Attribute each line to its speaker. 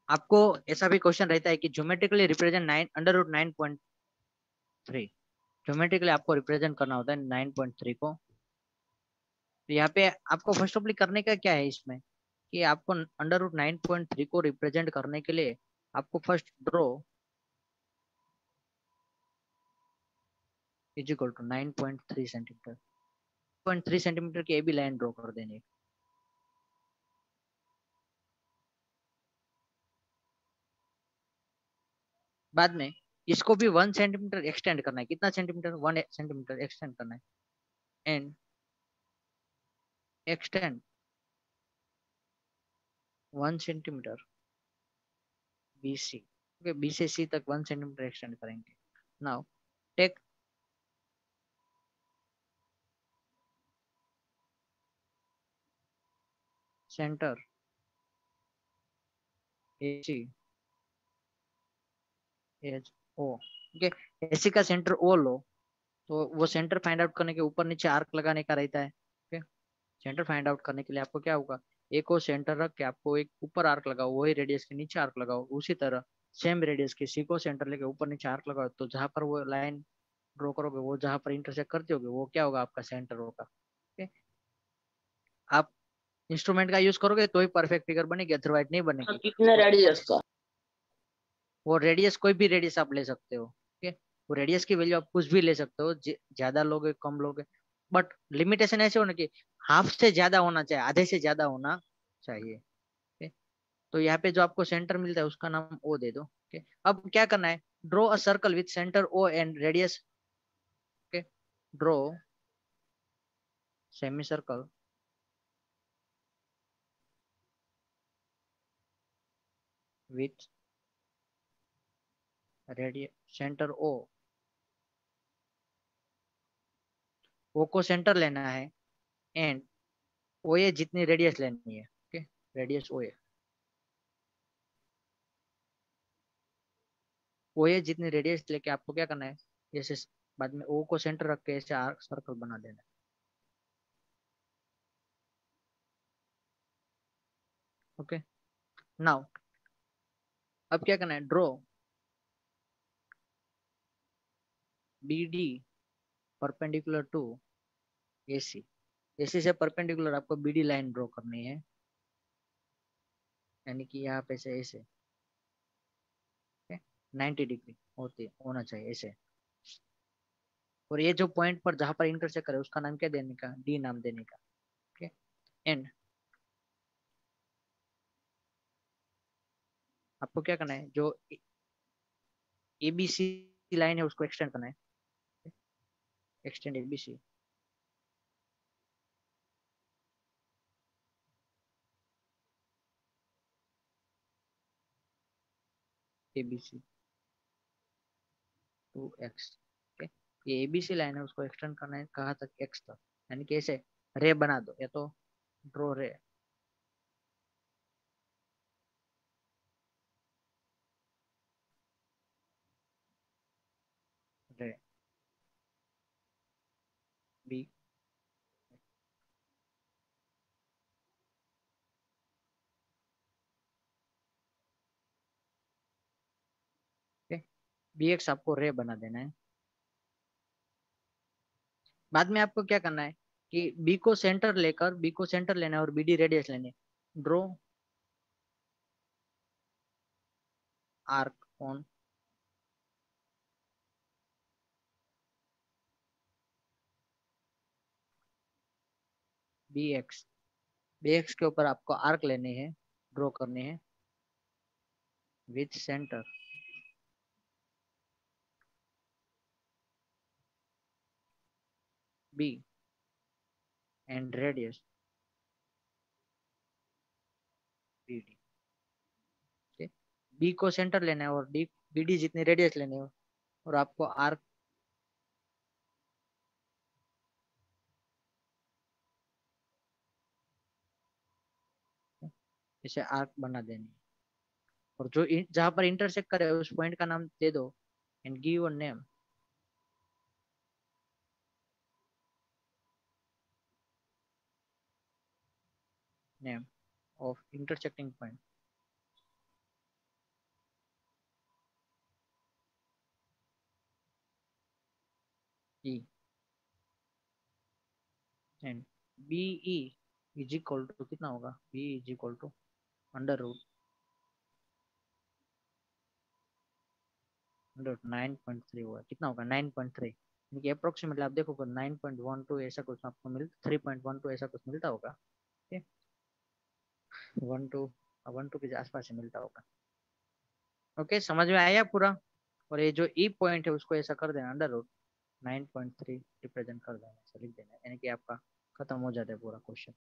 Speaker 1: आपको ऐसा भी क्वेश्चन रहता है कि ज्योमेट्रिकली रिप्रेजेंट 9 √9.3। ज्योमेट्रिकली आपको रिप्रेजेंट करना होता है 9.3 को। तो यहाँ पे आपको फर्स्ट ऑफ करने का क्या है इसमें कि आपको √9.3 को रिप्रेजेंट करने के लिए आपको first draw is equal to 9.3 centimetre 0.3 centimetre की ए बी लाइन ड्रॉ कर देनी है। बाद में इसको भी 1 सेंटीमीटर एक्सटेंड करना है। कितना सेंटीमीटर? 1 सेंटीमीटर एक्सटेंड करना है। And extend 1 centimetre BC। Okay, B से सी तक 1 सेंटीमीटर एक्सटेंड करेंगे। Now take centre AC as O। Okay, AC का सेंटर O लो, तो वो सेंटर फाइंड आउट करने के ऊपर नीचे आर्क लगाने का रहता है। ओके, सेंटर फाइंड आउट करने के लिए आपको क्या होगा, एक को सेंटर रख के आपको एक ऊपर आर्क लगाओ, वही रेडियस के नीचे आर्क लगाओ। उसी तरह सेम रेडियस के सी को सेंटर लेके ऊपर नीचे आर्क लगाओ, तो जहां पर वो लाइन ड्रॉ करोगे, वो जहां पर इंटरसेक्ट करते होगे, वो क्या होगा, आपका सेंटर होगा। ओके, आप इंस्ट्रूमेंट का यूज करोगे तो ही परफेक्ट फिगर बनेगी, अदरवाइज नहीं बनेगी।
Speaker 2: कितने रेडियस का?
Speaker 1: वो रेडियस कोई भी रेडियस आप ले सकते हो। ओके, वो रेडियस की वैल्यू आप कुछ भी ले सकते हो, ज्यादा लोगे कम लोगे, बट लिमिटेशन ऐसे होना कि हाफ से ज्यादा होना चाहिए, आधे से ज्यादा होना चाहिए। ओके, तो यहाँ पे जो आपको सेंटर मिलता है उसका नाम ओ दे दो। ओके, अब क्या करना है, draw a circle with centre O and radius. Okay, draw semi circle with radius centre O. O को सेंटर लेना है एंड ओ ए जितनी रेडियस लेनी है। ओके, रेडियस ओ ए जितनी रेडियस लेके आपको क्या करना है, जैसे बाद में ओ को सेंटर रख के ऐसे आर्क सर्कल बना देना है। ओके, नाउ अब क्या करना है, draw B D perpendicular to AC। AC से परपेंडिकुलर आपको BD लाइन ड्रॉ करनी है, यानी कि यहाँ पे से ऐसे 90 डिग्री होती होना चाहिए ऐसे। और ये जो पॉइंट पर जहां पर इंटरसेक्ट करे उसका नाम क्या देने का, D नाम देने का। ओके, एंड आपको क्या करना है, जो ABC लाइन है उसको एक्सटेंड करना है। Extend ABC ABC to X। Okay, ये ABC लाइन है उसको एक्सटेंड करना है कहाँ तक, X तक, यानी कि ऐसे रे बना दो, या तो ड्रॉ रे। रे बी। ओके, BX आपको रे बना देना है। बाद में आपको क्या करना है कि बी को सेंटर लेना है और BD रेडियस लेने। ड्रॉ आर्क ऑन BX के ऊपर आपको आर्क लेने हैं, ड्रॉ करने हैं with centre B and radius BD। B को सेंटर लेना है और BD जितनी रेडियस लेनी है, और आपको आर्क इसे आर्क बना देनी है। और जो जहां पर इंटरसेक्ट करे उस पॉइंट का नाम दे दो and give a name of intersecting point. E and B E is equal to कितना होगा, B is equal to under 9.3 हुआ, कितना होगा 9.3, यानी अप्रोक्सीमेटली आप देखो 9.12 ऐसा कुछ आपको मिल 3.12 ऐसा कुछ मिलता होगा। ठीक, 1 टू के आसपास ही मिलता होगा। ओके, समझ में आया पूरा। और ये जो ई पॉइंट है उसको ऐसा कर देना, अंडर रूट 9.3 रिप्रेजेंट कर देना, ऐसा लिख देना, यानी कि आपका खत्म हो जाता है पूरा क्वेश्चन।